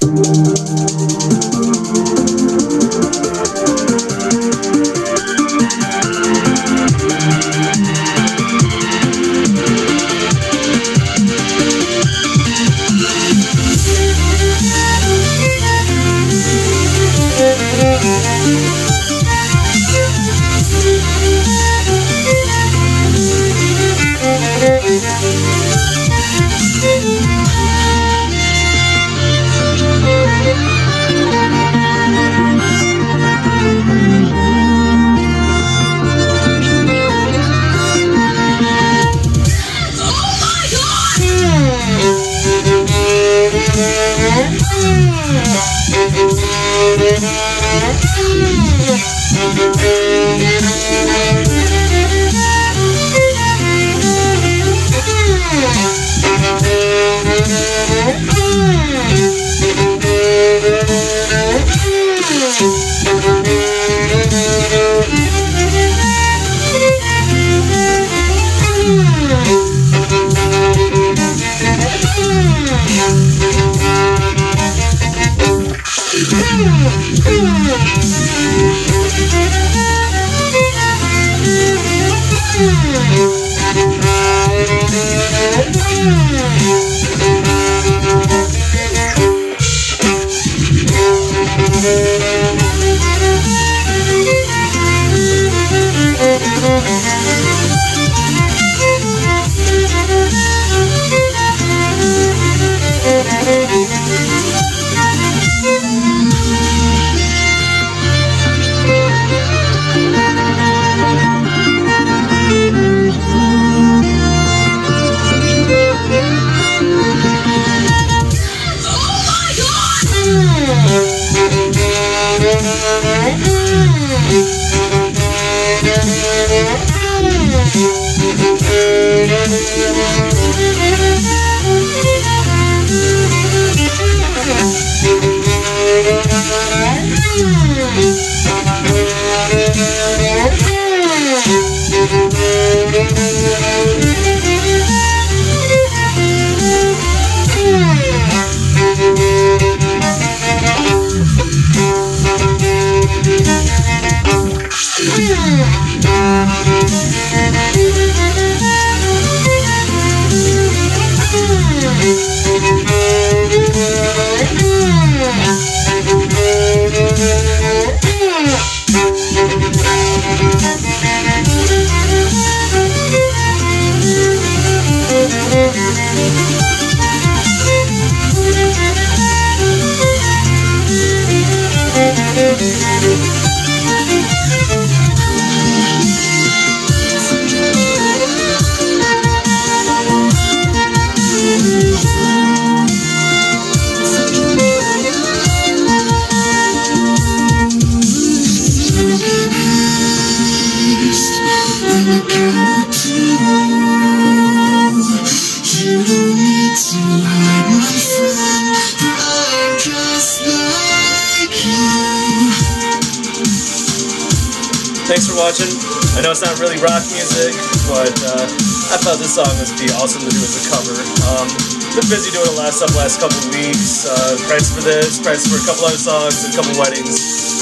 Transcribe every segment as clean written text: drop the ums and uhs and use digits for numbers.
Thanks for watching. I know it's not really rock music, but I thought this song would be awesome to do as a cover. Been busy doing the last couple of weeks. Practice for this, practice for a couple other songs, a couple weddings.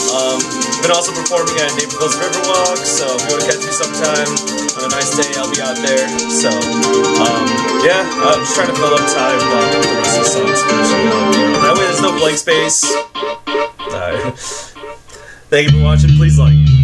Been also performing at Naples Riverwalk, so if you want to catch me sometime on a nice day, I'll be out there. So yeah, I'm just trying to fill up time while the rest of the songs finishing up. That way there's no blank space. Thank you for watching. Please like.